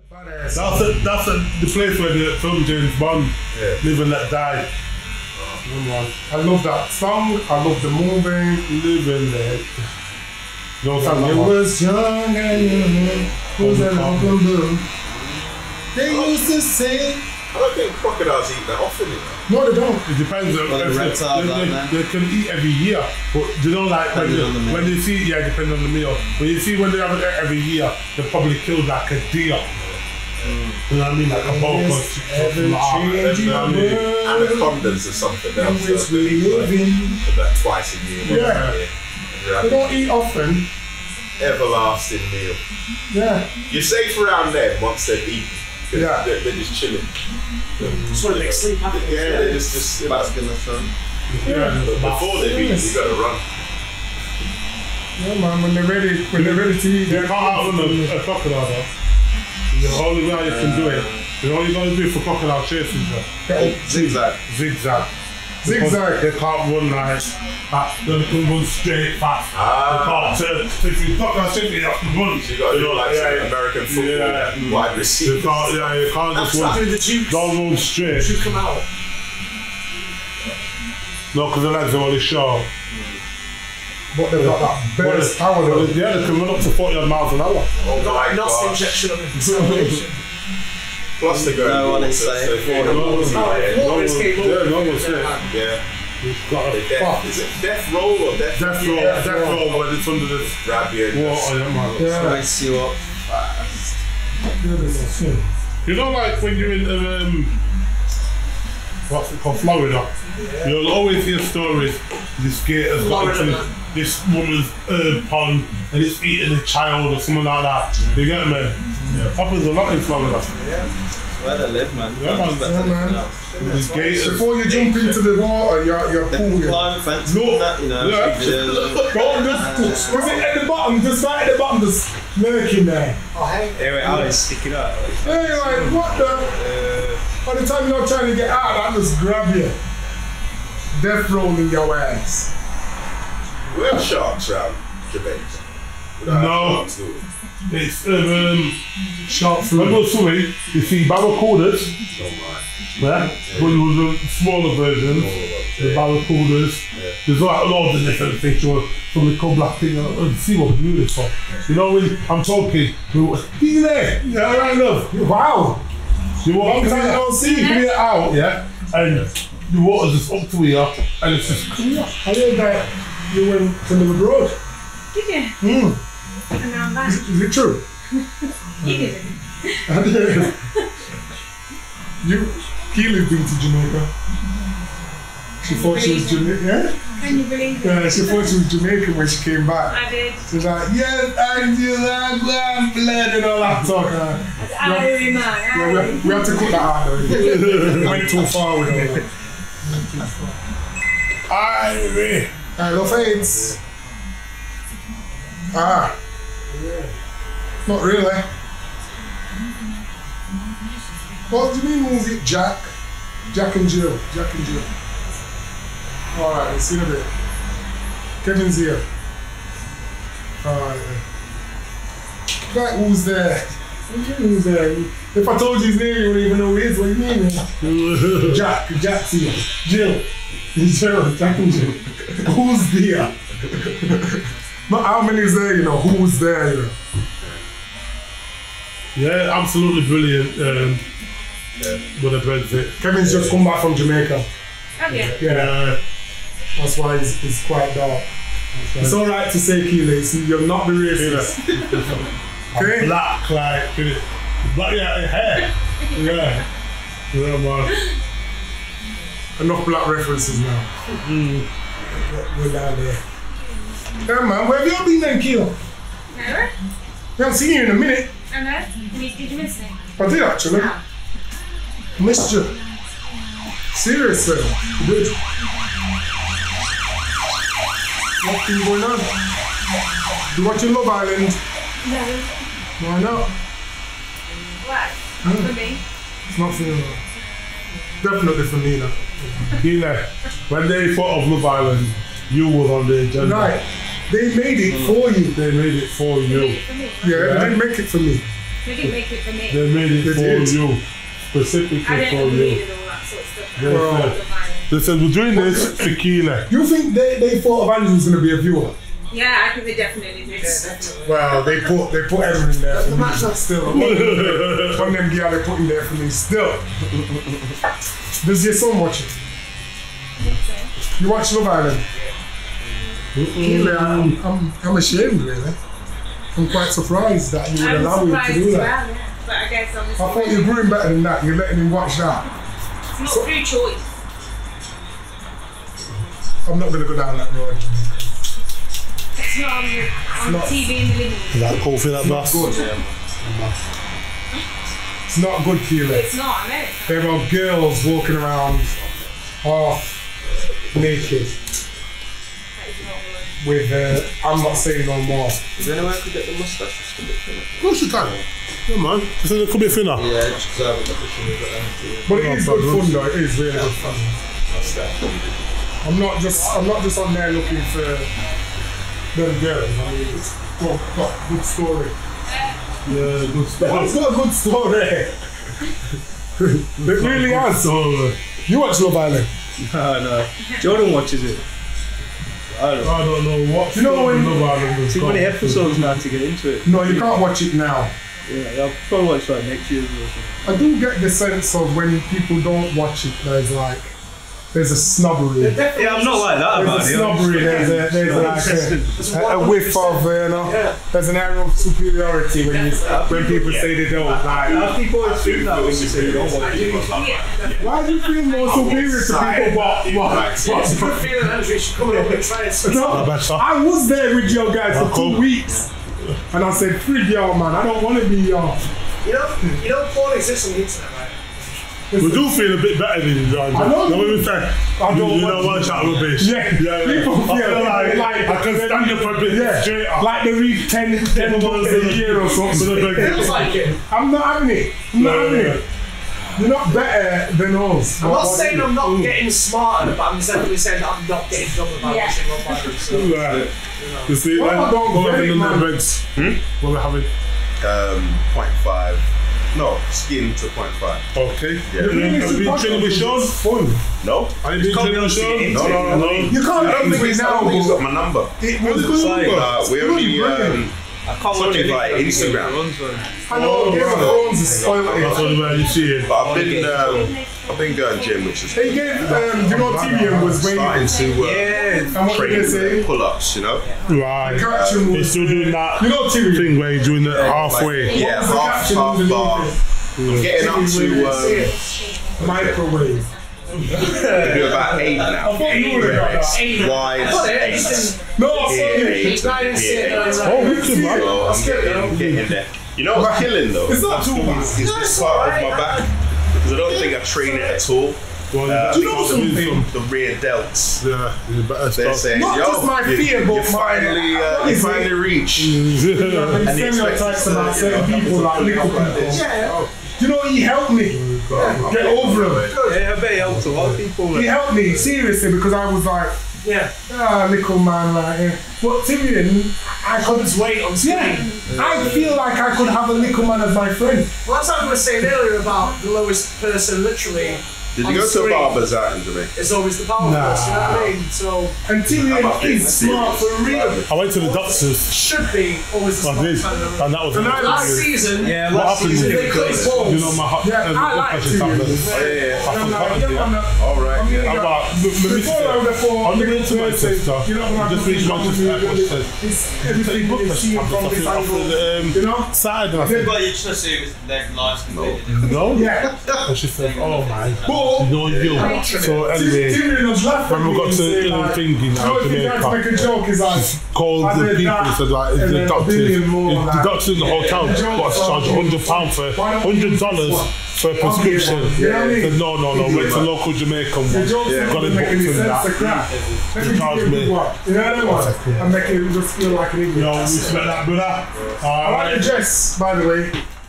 That's the place where the film James Bond, Live and Let Die. I love that song. I love the movie, Live and Let. You was young and was an open book. They used to say. I don't think crocodiles eat that often. No, they don't. It depends. They can eat every year, but they don't like when they see. Yeah, depending on the meal. But you see, when they have it every year, they probably kill like a deer. You know what I mean? Like a bulk of anacondas or something else. Like twice a year. Yeah. They don't eat often. Everlasting meal. Yeah. You're safe around them once they've eaten. Yeah. They're just chilling. Just want to make sleep happen. Yeah, they're just bask in the sun. Yeah. But before they've eaten, you gotta run. Yeah, man. When they're ready to eat, they can't outrun a crocodile though. The only way you can do it, the only way you do it for crocodile chasing, zigzag. Zigzag. They can't run like that. They can run straight fast. They can't turn. So if you crocodile chasing, you have to run. So you got to do like American football wide receiver. You can't just run. Don't run straight. Should come out. No, because the legs are only short. But they've got that burst power though. Yeah, they can run up to 40 miles an hour. Oh my Not gosh. injection of circulation. Plus they go No one is safe. No one's safe. Yeah. Got a fuck. Is it death roll or death? Death roll when it's under the grab you and water, yeah. Ice you up fast. You know, like when you're in what's it called, Florida? You'll always hear stories. This gator's got into this woman's pond and it's eating a child or something like that. You get me? Yeah. Happens a lot in Florida. Yeah. Where they live, man. Yeah, man. Before you jump into the water, you're cool. Climb fence. No, that, you know. Don't just. Was it at the bottom? Just right at the bottom, just lurking there. Oh, hey. Here it is, stick it out. Hey, like, what the? By the time you're trying to get out, I just grab you. Death roll in your ass. We have sharks around Jamaica. No. It's shark food. When you're swimming, you see barracudas. Yeah? When you the smaller versions, the barracudas. There's like loads of different fish from the cobra thing and see what beautiful. You know when I'm talking, you there? Yeah, right enough. Wow. You walk clear out, yeah? And the water's just up to here and it's just clear. I heard that you went to live abroad. Did you? And now I'm back. Is it true? You didn't. I did. Keely's been to Jamaica. She thought she was Jamaican. Yeah? Can you believe it? Yeah, she thought she was Jamaican when she came back. I did. She was like, yes, I do like blood and all that talk. We have to cut that out though. We went too far with it. Ivy. No fades. Not really. What do you mean, was it Jack? Jack and Jill. Alright, let's see in a bit. Kevin's here. Alright. Right, who's there? Who's there? If I told you his name, you wouldn't even know who he is. What do you mean? Jack's here. Jill, Jack and Jill. Who's there? Not how many is there, you know, who's there, you know. Yeah, absolutely brilliant. With a Brexit. Kevin's just come back from Jamaica. Okay. Yeah. That's why he's quite dark. It's alright to say, Keely, you're not the racist. Okay? Black, like, black, hair. Yeah. Yeah, man. Enough black references now. We're down there. Yeah, man, where have you been then, Keely? Never. I haven't seen you in a minute. I know. Did you miss me? I did actually. No. Missed you. Seriously. You did. What's been going on? You watching Love Island? No. Why not? Why? For me? It's not for you. Definitely for me, though. When they thought of Love Island, you were on the agenda. Right. They made it for you. They made it for you. For me. Yeah, they didn't make it for me. They didn't make it for me. They made it They for did. you. Specifically I for didn't agree you. with all that sort of stuff. They Well, said, they said, we're doing this tequila. You think they thought Evangeline was gonna be a viewer? Yeah, I think they definitely did. Well, they put Evan in there for me. Still, one of them girls they put in there for me. Still, does your son watch it? You watch Love Island? Really, I'm ashamed, really. I'm quite surprised that you would I'm allow him to surprised do as that. well, yeah. But I guess I obviously thought you grew him better than that. You're letting him watch that. it's not through choice. I'm not gonna go down that road. It's not on the TV in the living room. Is that cool for that boss? Good. It's not good, Keely. It's not, I know. There are girls walking around half naked That is not good. with I'm not saying no more. Is there any way I could get the moustache just a bit thinner? Of course you can. Yeah, man. You think it could be thinner? Yeah, just because I haven't got the thinner. But it is good fun though, it is really good fun. I'm not just on there looking for them girls. I mean it's got good story. Yeah, good stuff. It's got a good story. It really has. So, You watch Love Island? No. Jordan watches it. I don't know. I don't know what. You know when- Love Island has Too got. many episodes now to get into it. No, you can't watch it now. Yeah, I'll probably watch like next year or something. I do get the sense of when people don't watch it, there's a snobbery. Yeah, I'm not like that about There's a it. snobbery, there's like a whiff of, there's an air of superiority when people say they don't. Like, People always think that when you say you don't watch it. why do you feel more superior to people? What? It's a good feeling, Andrew. You should come up and try it. No, better. I was there with your guys for 2 weeks, and I said, "Frig y'all, man. I don't want to be y'all." You know, porn exists on the internet, right? We do feel a bit better than you, John. I know. No, when we say, I don't you want don't want to chat rubbish. Yeah. People feel I feel like I can stand up a bit straight up. like they read 10 books a year or something. Feels like it. I'm not having it. I'm not having it. You're not better than us. I'm not saying I'm not getting smarter, but I'm definitely saying that I'm not getting dumb about Yeah. watching Love Island. So, Right. You see, Well, I don't what we're get it, having in man. the events. What we're having. 0.5. No, skin to 0.5. Okay. Yeah. Have you been training with Sean? Fun. No? Have you been training with Sean? No. You can't I don't do think it he's now, got but my number. it was What's good. going on? We only, I can't watch only it like Instagram. I know Game of Thrones is spoiled That's it. what about you see it. But I've been going gym, which is They gave, you know, Tyrion was starting waiting. to And what did they train say? pull-ups, you know? Right. Caption They're was, still doing that you know Tyrion? thing where you're doing it halfway. Yeah, What was the half caption bar. underneath I'm getting up to Microwave. do about 8 now. thought you would've got that. Wide, Got it, 8. No, I saw you. It's not even sitting there, right? Oh, wicked, man. So I'm getting there. You know what's killing though? It's not too bad. Is this part of my back? Because I don't think I train it at all. Well, Do you know something? The rear delts. yeah, you better They're stop. saying, Not yo, just my fear, but you my- finally reach. I've been stereotypes about certain people like little people. Yeah. You know, he helped me get over him. Yeah, I bet it helps a lot of people. He helped me, seriously, because I was like, Yeah. little man, like, but Tyrion, I could, Holds weight on screen. yeah, I feel like I could have a little man as my friend. Well, that's what I was saying earlier about the lowest person, literally. Did on you go to a screen. barber's out in Jamaica? It's always the power Nah. person, you know what I mean? So, And Tyrion is smart for real. I went to the doctors. should be always the I did, smartest man in the room. and that was And I Last amazing. season, Yeah, What last happened? season they cut his balls. You know my heart. Yeah, I like pressure Tyrion. tablets. Yeah. And I'm like, forgotten, yeah, I'm not. Alright. I'm I'm like, before I would have thought, I'm going to Manchester. you know, when I Just reached Manchester Airport. She said, it's everything that you see from this angle, you know? Saturday. And I said, But you just assume it's their lives completely no. Yeah. And she said, oh my. But No, you. So anyway, Tyrion was laughing. when we got to the thing in Jamaica, make Jamaica, a joke is like, called I the did people that, and said like, and the then a doctors, billion more, the like- doctors in the hotel Yeah, the got joke charged £100 for $100 for a prescription. You know what I mean? Said no, went to local Jamaican the one. jokes Got don't it make any booked and sense to that. crap. Let me charged give you a me. good one. You know what I mean? And make it just feel like an idiot. No, respect that, brother. I like the dress, by the way.